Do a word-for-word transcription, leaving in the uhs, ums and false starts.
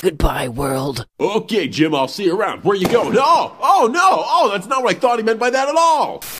Goodbye, world. Okay, Jim, I'll see you around. Where you going? Oh, oh no! Oh, that's not what I thought he meant by that at all!